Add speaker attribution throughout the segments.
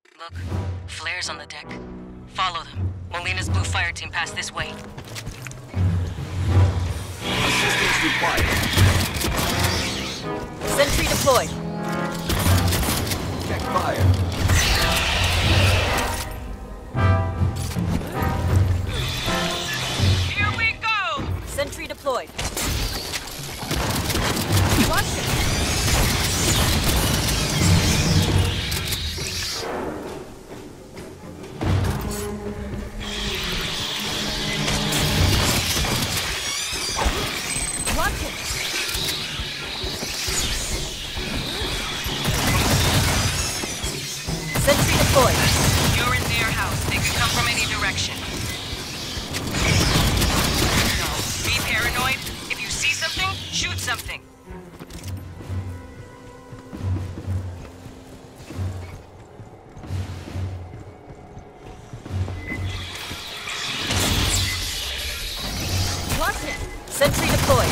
Speaker 1: Look, flares on the deck. Follow them. Molina's blue fire team passed this way.
Speaker 2: Assistance required.
Speaker 3: Sentry deployed.
Speaker 2: Check fire.
Speaker 1: Here we go!
Speaker 3: Sentry deployed. Watch it. Watch it. Sentry deployed.
Speaker 1: You're in their house. They can come from any direction. No, be paranoid. If you see something, shoot something.
Speaker 3: Watch it. Sentry deployed.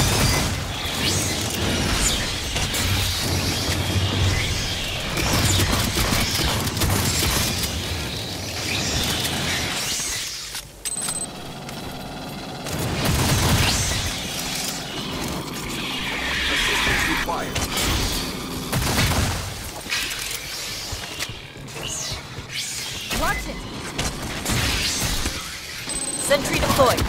Speaker 2: Assistance required.
Speaker 3: Watch it. Sentry deployed.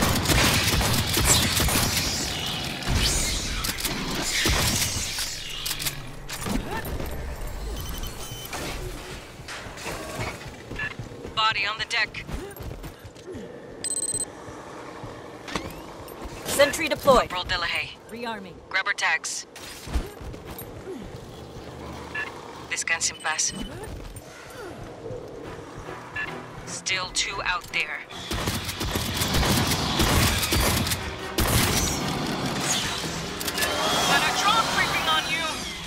Speaker 1: Body on the deck.
Speaker 3: Sentry deployed.
Speaker 1: Corporal Delahaye.
Speaker 3: Rearming.
Speaker 1: Grab her tags. Descanse en paz. Still two out there. Got a drone creeping on you!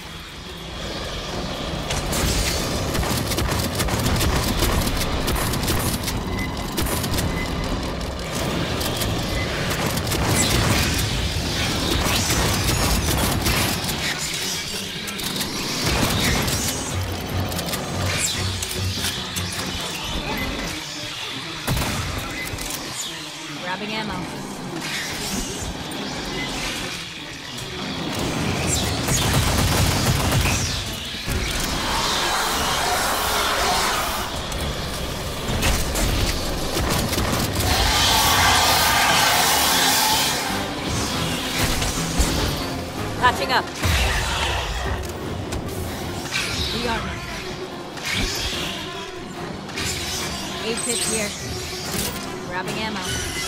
Speaker 3: Grabbing ammo. Patching up. Rearming. 8 hits here. Grabbing ammo.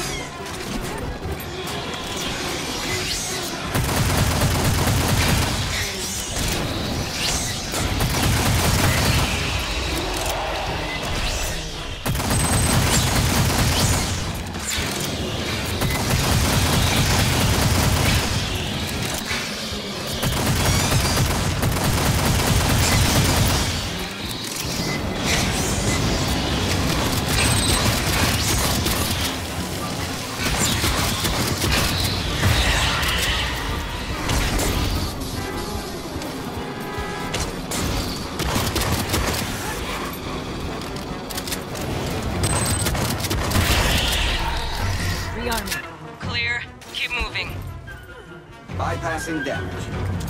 Speaker 3: Rearming.
Speaker 1: Clear. Keep moving.
Speaker 2: Bypassing damage.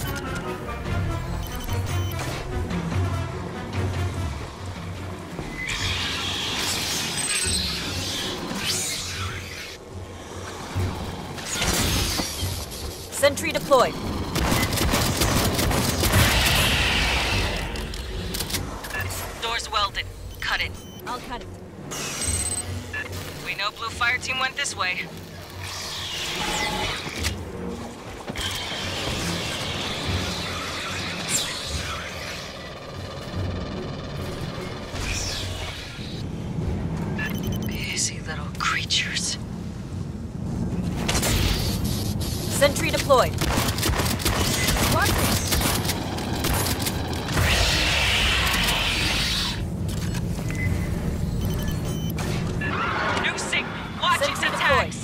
Speaker 3: Sentry deployed.
Speaker 1: Door's welded. Cut it.
Speaker 3: I'll cut it.
Speaker 1: We know blue fire team went this way. Busy little creatures.
Speaker 3: Sentry deployed. Watch it.
Speaker 1: New signal. Watch its
Speaker 3: Sentry
Speaker 1: attacks.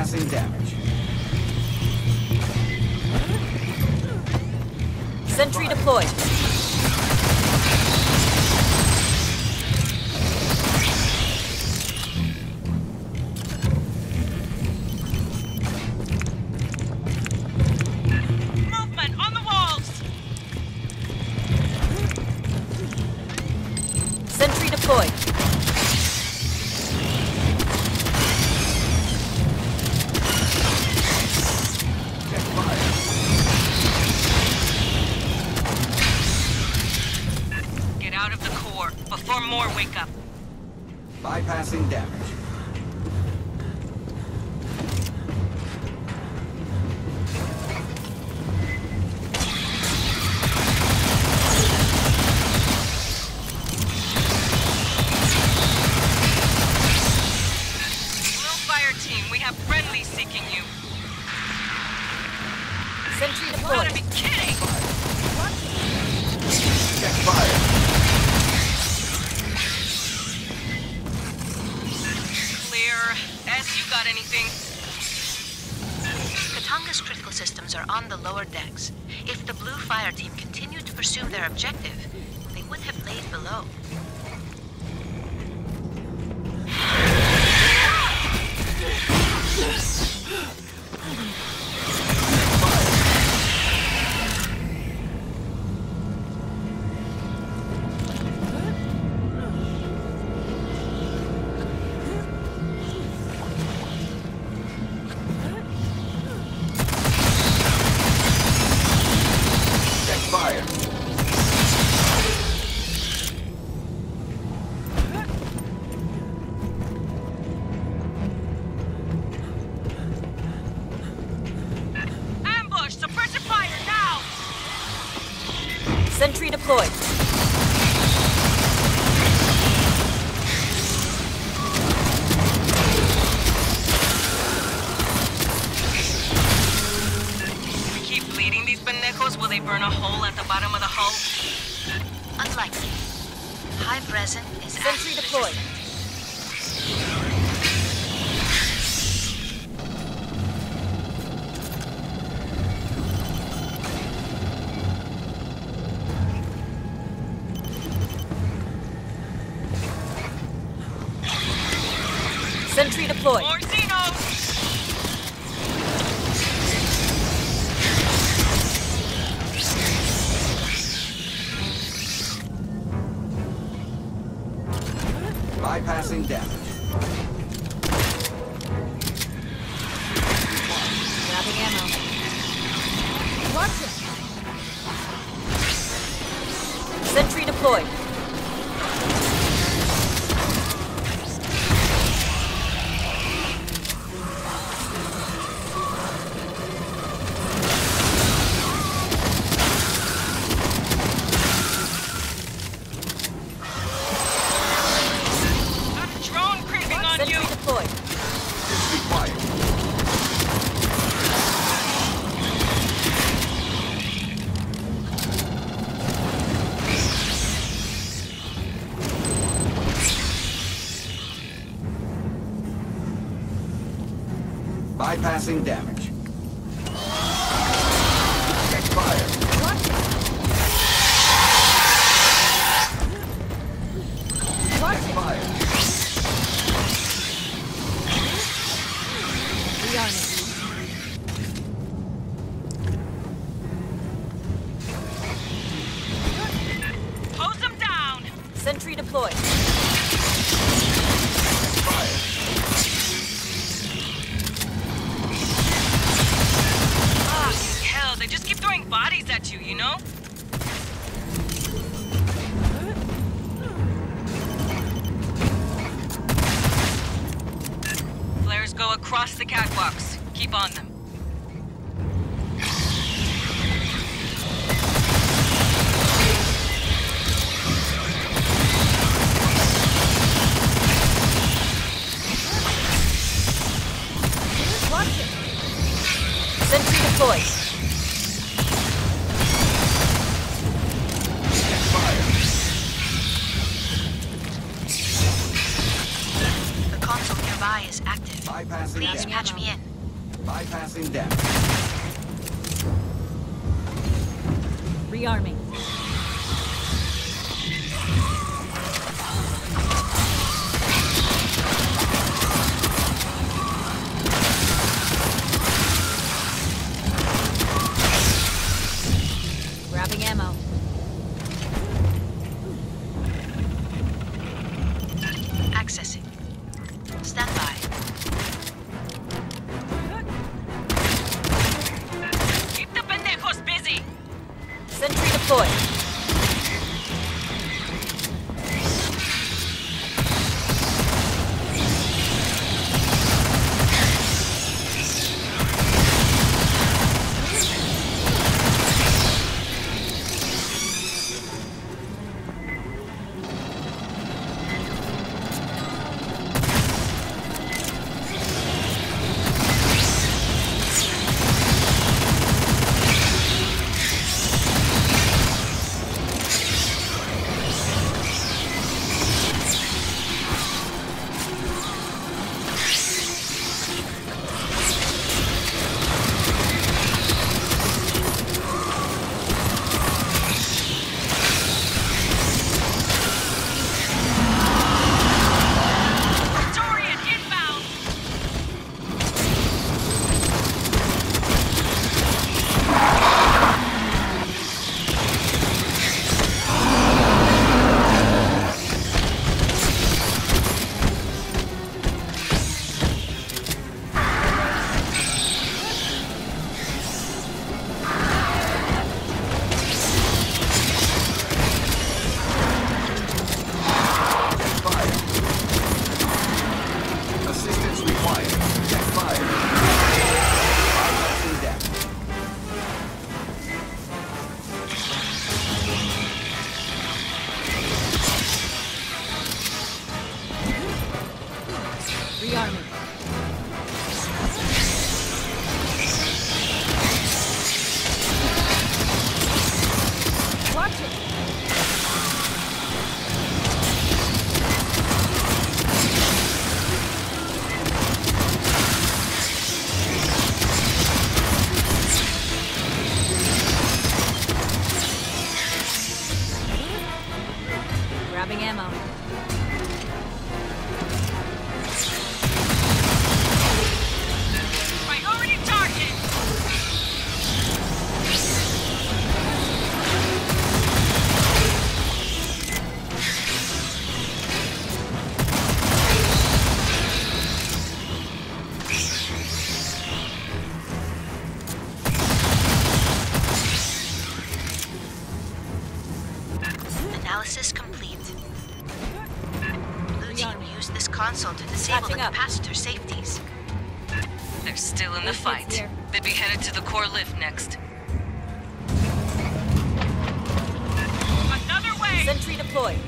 Speaker 2: Bypassing damage.
Speaker 3: Sentry deployed.
Speaker 1: Movement on the walls!
Speaker 3: Sentry deployed.
Speaker 2: Check fire.
Speaker 1: Get out of the core before more wake up.
Speaker 2: Bypassing damage.
Speaker 1: Blue Fireteam, we have friendlies seeking you.
Speaker 3: Sentry
Speaker 1: You gotta
Speaker 3: deployed.
Speaker 1: be kidding!
Speaker 2: Check fire.
Speaker 1: Clear. S, you got anything?
Speaker 4: Katanga's critical systems are on the lower decks. If the Blue Fire Team continued to pursue their objective, they would have laid below.
Speaker 2: Check fire.
Speaker 1: Ambush! Suppressor fire now!
Speaker 3: Sentry deployed.
Speaker 1: We keep bleeding these pendejos, will they burn a hole at the bottom of the hull?
Speaker 4: Unlikely. Hive resin is
Speaker 3: Sentry
Speaker 4: acid
Speaker 3: deployed.
Speaker 4: resistant.
Speaker 3: Sentry deployed.
Speaker 1: More Xenos!
Speaker 2: Bypassing damage.
Speaker 3: Grabbing ammo. Watch it. Sentry deployed.
Speaker 1: Got a drone creeping on
Speaker 3: Sentry
Speaker 1: you!
Speaker 3: deployed.
Speaker 2: It's required. Bypassing damage. Check fire. Check fire.
Speaker 1: Hose them down!
Speaker 3: Sentry deployed.
Speaker 2: Fire.
Speaker 1: Ah, hell, they just keep throwing bodies at you, you know? Flares go across the catwalks. Keep on them.
Speaker 3: Sentry deployed.
Speaker 2: Check fire.
Speaker 4: The console nearby is active.
Speaker 2: Bypassing
Speaker 4: Please
Speaker 2: damage.
Speaker 4: patch me in.
Speaker 2: Bypassing them.
Speaker 3: Rearming. Grabbing ammo.
Speaker 4: Accessing. Stand by.
Speaker 1: Keep the pendejos busy!
Speaker 3: Sentry deployed.
Speaker 1: Dorian inbound!
Speaker 2: Fire. Assistance required. Check fire. Bypassing them.
Speaker 3: Rearming. Watch it. Grabbing ammo.
Speaker 1: Priority target!
Speaker 4: Analysis complete. Blue team used this console to disable the
Speaker 3: Patching up.
Speaker 4: capacitor safeties.
Speaker 1: They're still in the
Speaker 3: Lift
Speaker 1: fight.
Speaker 3: is here.
Speaker 1: They'd be headed to the core lift next. Another way!
Speaker 3: Sentry deployed.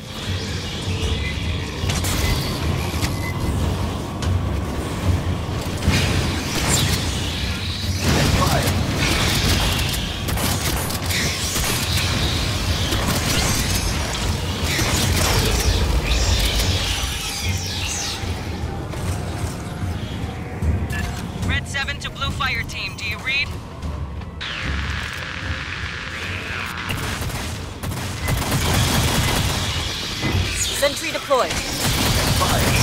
Speaker 2: Check fire.
Speaker 1: Red 7 to Blue Fireteam, do you read?
Speaker 3: Sentry deployed.
Speaker 2: Check fire.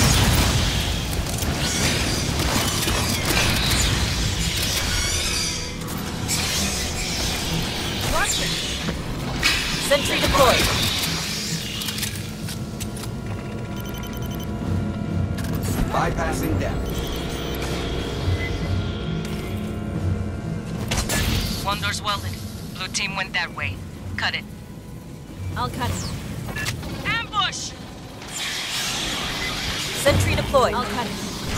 Speaker 3: Watch it. Sentry deployed.
Speaker 2: Bypassing them.
Speaker 1: One door's welded. Blue team went that way. Cut it.
Speaker 3: I'll cut it.
Speaker 1: Ambush!
Speaker 3: Sentry deployed. I'll cut it.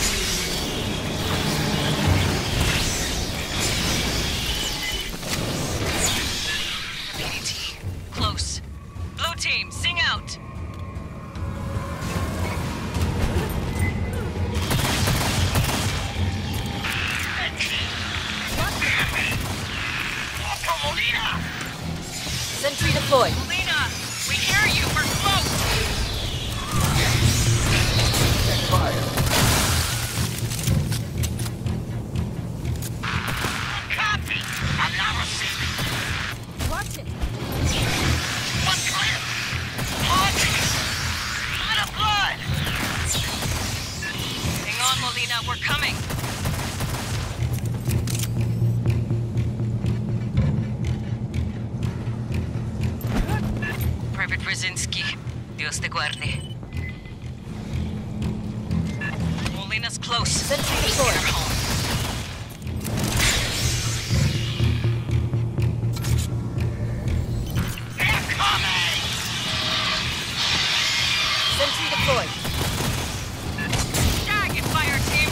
Speaker 1: PDT. Close. Blue team, sing out!
Speaker 3: Sentry deployed.
Speaker 1: Lena, we hear you. We're close.
Speaker 2: Check fire.
Speaker 1: Molina, we're coming! Private Brzezinski, Dios te guarde. Molina's close.
Speaker 3: Sentry
Speaker 1: He's
Speaker 3: deployed.
Speaker 1: near home.
Speaker 3: Sentry deployed.
Speaker 1: Tag it, Fireteam!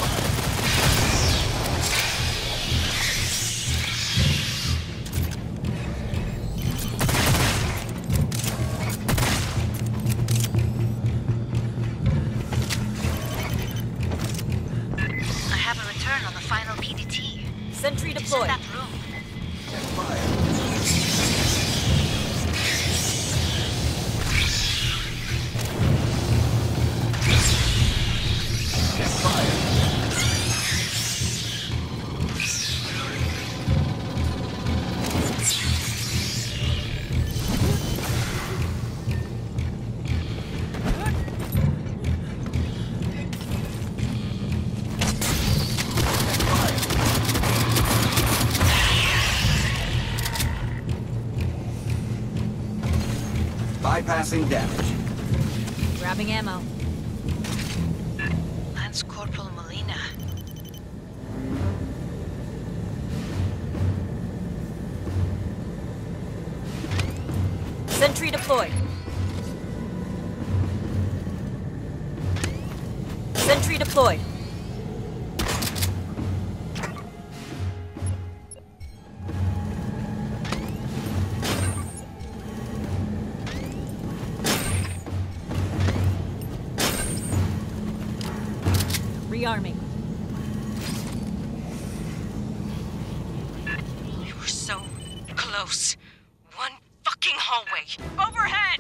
Speaker 4: I have a return on the final PDT.
Speaker 3: Sentry
Speaker 4: It's in
Speaker 3: deployed.
Speaker 4: that room.
Speaker 2: Check fire. Check fire. Bypassing damage.
Speaker 3: Grabbing ammo.
Speaker 4: Lance Corporal Molina.
Speaker 3: Sentry deployed. Sentry deployed. Rearming.
Speaker 1: We were so close. One fucking hallway. Overhead!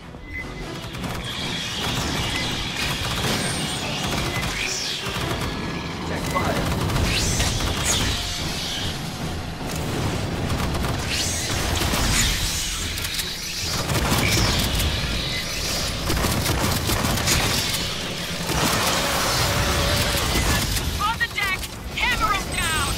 Speaker 2: Check fire.
Speaker 1: On the deck! Hammer him down!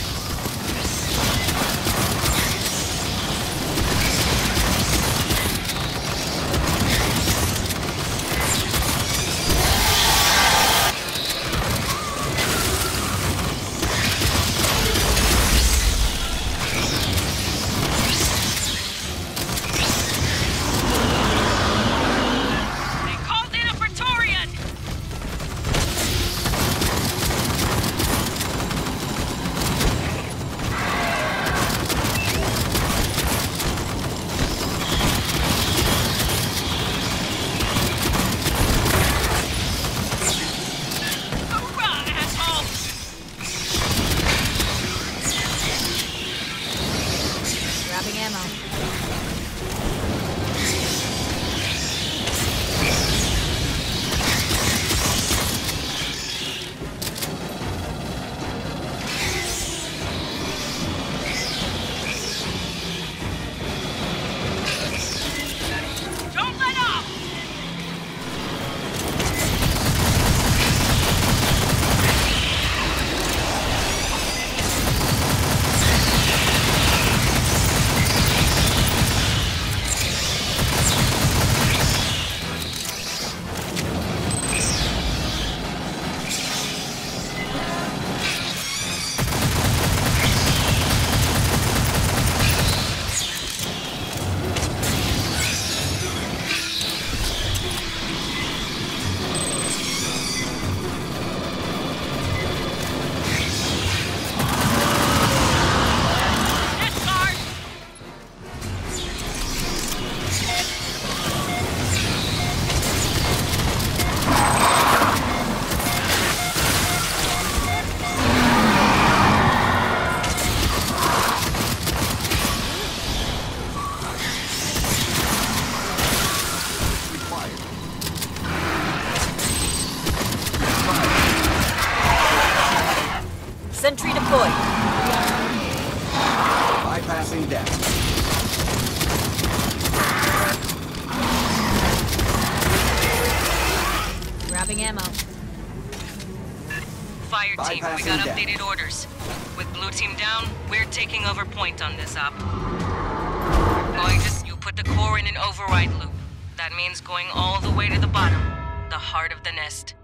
Speaker 1: They called in a Praetorian! Hoorah, asshole!
Speaker 3: Grabbing ammo.
Speaker 1: Don't let up! Discard!
Speaker 2: Required.
Speaker 3: Sentry deployed.
Speaker 2: Bypassing damage.
Speaker 3: Grabbing ammo.
Speaker 1: fire team. We
Speaker 2: Bypassing
Speaker 1: got
Speaker 2: deck.
Speaker 1: updated orders. With blue team down, we're taking over point on this op. You put the core in an override loop. That means going all the way to the bottom, the heart of the nest.